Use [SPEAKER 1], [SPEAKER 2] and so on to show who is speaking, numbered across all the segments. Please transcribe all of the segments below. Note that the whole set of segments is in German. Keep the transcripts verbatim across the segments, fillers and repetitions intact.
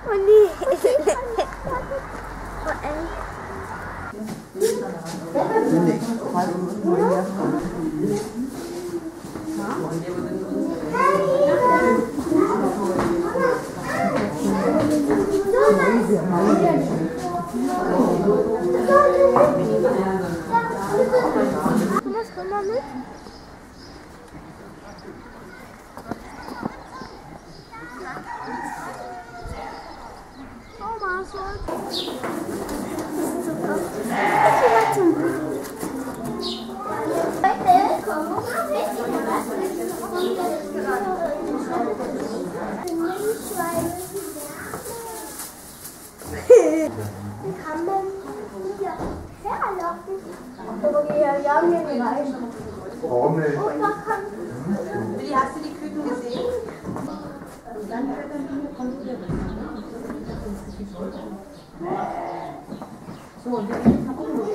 [SPEAKER 1] Oh nee. Oh ey. Thomas, komm mal mit. Thomas, super. Kann man hier herlocken? Aber wir haben hier nicht rein.
[SPEAKER 2] Warum nicht?
[SPEAKER 1] Und da kann...
[SPEAKER 3] Willi, hast du die Küken gesehen? So, und wir gehen mal gucken.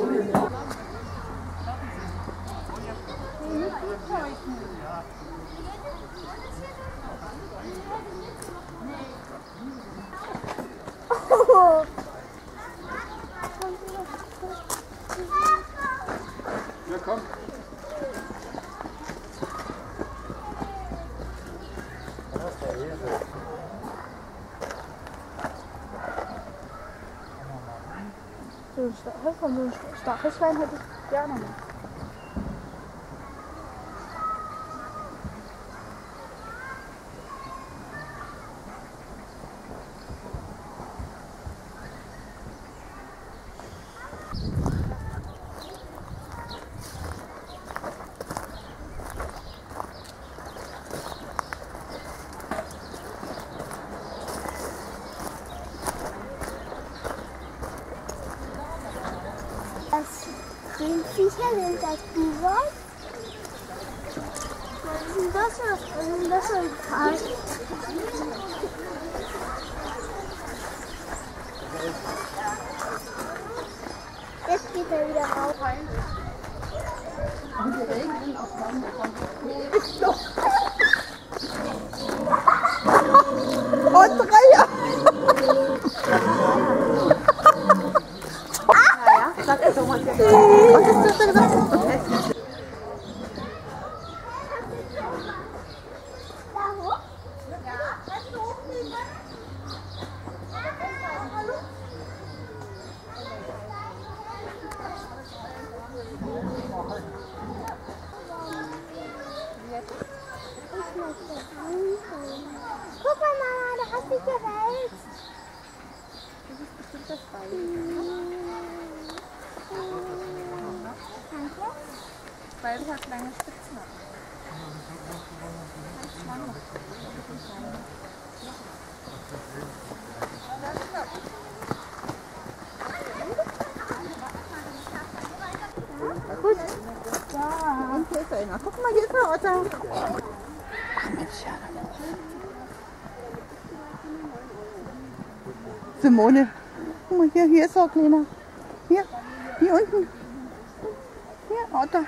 [SPEAKER 1] Oh.
[SPEAKER 2] Ja, komm.
[SPEAKER 1] So ein Stachelschwein hätte ich gerne noch. Den Viecher sind das Buwald. Was ist denn das? Was ist denn das für ein Park? Jetzt geht er wieder rauf.
[SPEAKER 3] Und die Regeln auf meinem
[SPEAKER 4] Und Dreier!
[SPEAKER 3] Sag doch mal,
[SPEAKER 4] Was ist das denn?
[SPEAKER 1] Da hoch? Ja, ganz hoch. Hallo? Guck mal, Mama, da hast du gewälzt.
[SPEAKER 3] das ist bestimmt das Bein.
[SPEAKER 1] Danke.
[SPEAKER 3] Weil es hat lange Spitzen. Schwanger.
[SPEAKER 1] Gut.
[SPEAKER 4] Ja, und hier ist einer. Guck mal, hier ist der Otter. Ach Mensch, ja. Simone, guck mal, hier, hier ist auch kleiner. Hier, hier unten. Hier, Otter.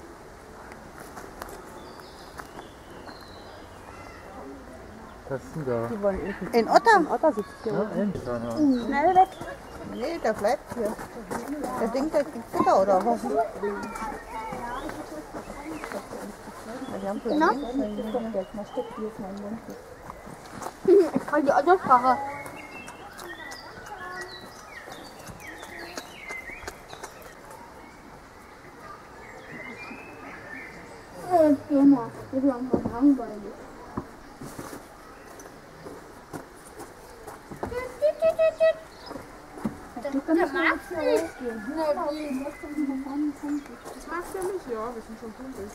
[SPEAKER 2] Was ist denn da?
[SPEAKER 3] Die wollen irgendwie.
[SPEAKER 4] Ein Otter?
[SPEAKER 3] Ein Otter sitzt hier.
[SPEAKER 2] Ja, endlich. Ja.
[SPEAKER 1] Schnell weg.
[SPEAKER 4] Nee, der bleibt hier. Der denkt, der kriegt Futter oder was? Ja, die haben so
[SPEAKER 1] Genau.
[SPEAKER 4] einen
[SPEAKER 3] Jetzt mal steckt hier ist mein Mund.
[SPEAKER 1] Ich kann die Ottersprache. Äh, geh mal. Das ist einfach langweilig. Das magst du nicht.
[SPEAKER 3] Das magst du ja nicht, ja, wir sind schon pünktlich.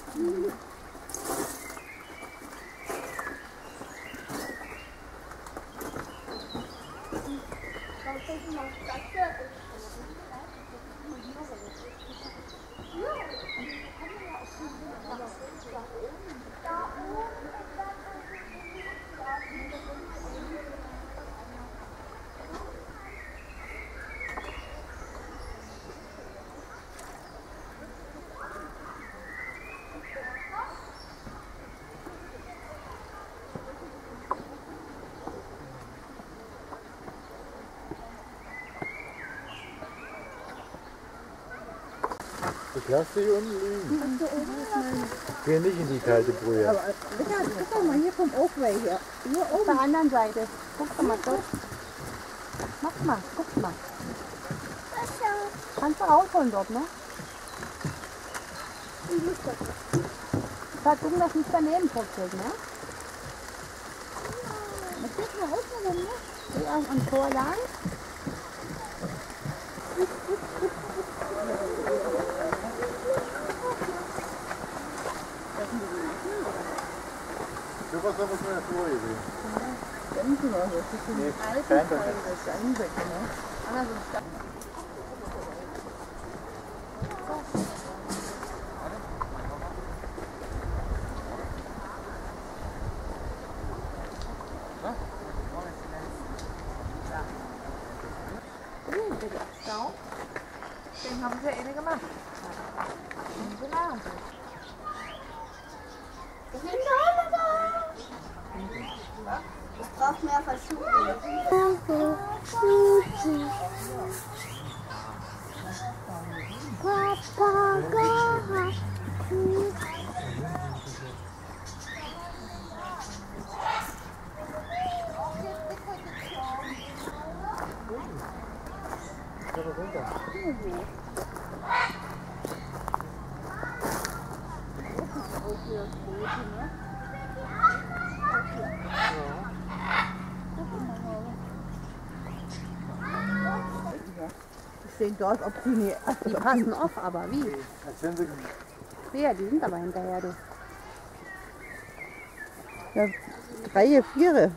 [SPEAKER 2] Lass sie unten liegen. Geh nicht in die kalte Brühe.
[SPEAKER 4] Aber Richard, guck doch mal hier vom Oakway her. Hier oben. Auf der anderen Seite. Guck doch mal dort. Mach mal, guck mal. Kannst du rausholen dort, ne? Sag dumm, dass nicht daneben putzelt, ne? Das ist mal rausholen, ne? Geh am Tor lang.
[SPEAKER 2] So was haben wir schon ja vorher gesehen.
[SPEAKER 4] Denken wir, das ist ein altes Teil des Steinbeck, ne? Aber so ein Stein.
[SPEAKER 3] Stau. Den haben sie ja eh gemacht. Genau.
[SPEAKER 1] Ich bin da. Ich brauche mehr Verschuchung. Papagei.
[SPEAKER 4] Die stehen dort, ob sie nicht. Ach,
[SPEAKER 5] Die passen auf, aber wie?
[SPEAKER 2] Als wenn sie
[SPEAKER 5] Ja, die sind aber hinterher, du.
[SPEAKER 4] Ja, drei, vier.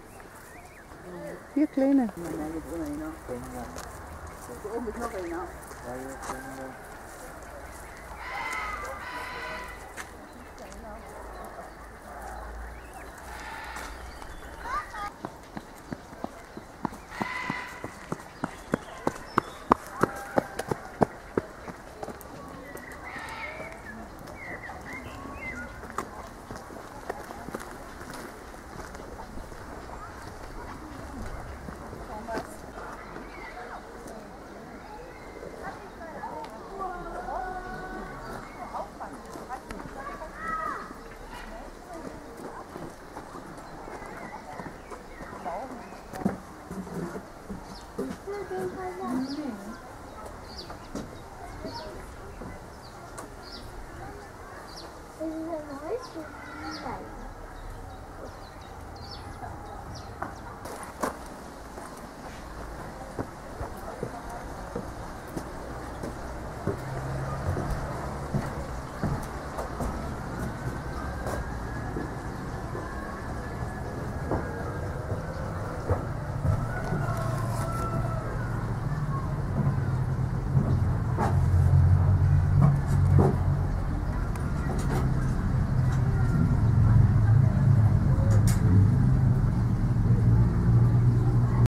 [SPEAKER 4] Vier kleine.
[SPEAKER 2] Oben ist noch einer.